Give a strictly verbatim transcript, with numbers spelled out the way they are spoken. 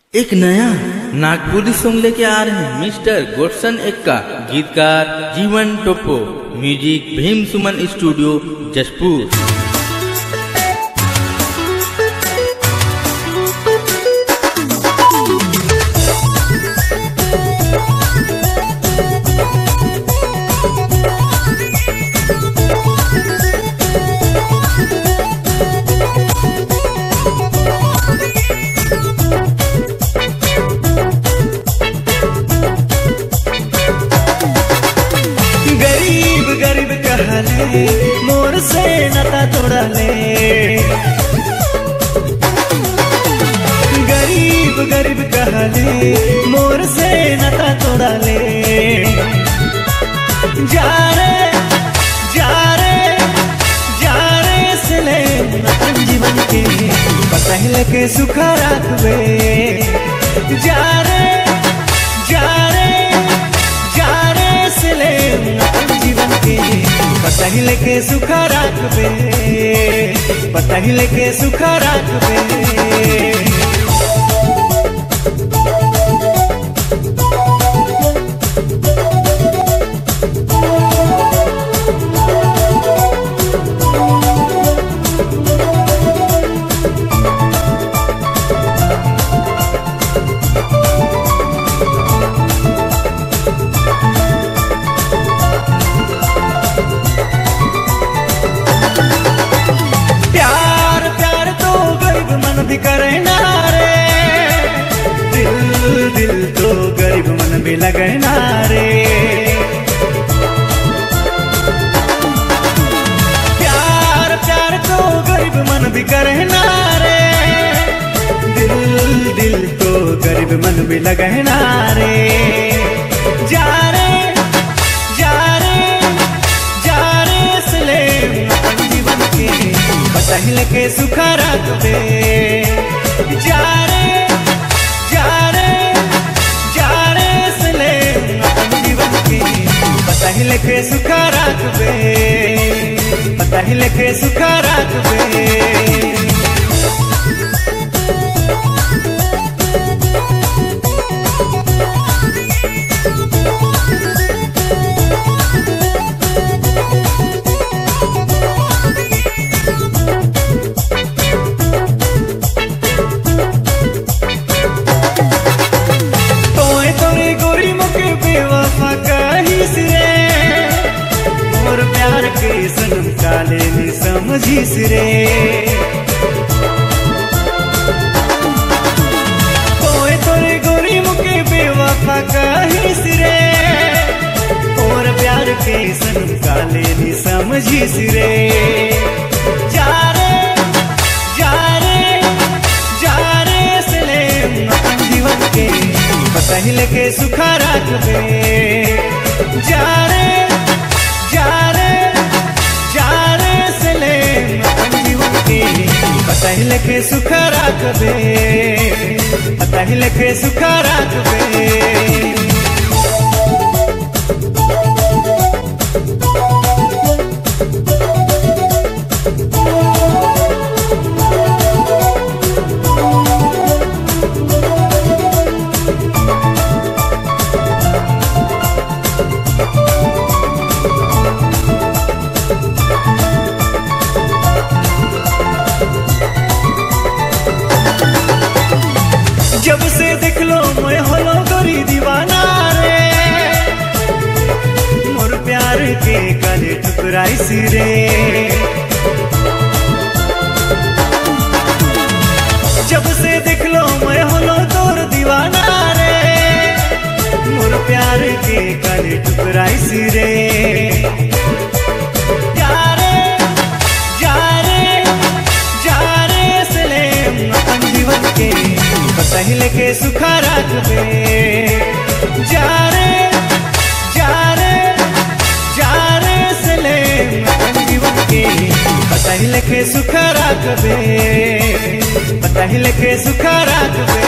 एक नया नागपुरी सॉन्ग लेके आ रहे हैं मिस्टर गोडसन एक्का, गीतकार जीवन टोप्पो, म्यूजिक भीम सुमन स्टूडियो जशपुर। गरीब कहले मोर से नाता तोड़ले, गरीब गरीब कहले मोर से नाता तोड़ले। जा रे जा रे जा रे से ले अपन जीवन के पहले के सुख रखबे। जा रे जा रे जा रे से ले जीवन के पहले के सुख रखबे, पहले के सुख रखबे। भी करना रे दिल दिल तो गरीब मन भी लगना रे। प्यार प्यार तो गरीब मन भी करना रे, दिल दिल तो गरीब मन भी लगना रे। जा रे जा रे जा रे सले अपन जीवन के पहले के सुख रखबे। जा रे जा रे जा रे सले अपन जीवन के पहले के सुख रखबे, पहले के सुख रखबे। के सनम काले ने समझिस रे, तोए तोरे गोरी मुके बेवफा कहिस रे। और प्यार के सनम काले ने समझिस रे। जा रे जा रे जा रे सले अपन जीवन के पहले के सुख रखबे। जा रे जा रे पहले के सुख रखबे, पहले के सुख रखबे। जब से देख लो मैं होलो गोरी दीवाना रे, मोर प्यार के गले ठुकराइस रे। जब से देख लो मैं होलो तोर दीवाना रे, मोर प्यार के गले ठुकराइस रे। जा रे जा रे जा रे सले अपन जीवन के पहले के सुख रखबे। जा रे जा रे जा रे सले अपन जीवन के पहले के सुख रखबे, पहले के सुख रखबे।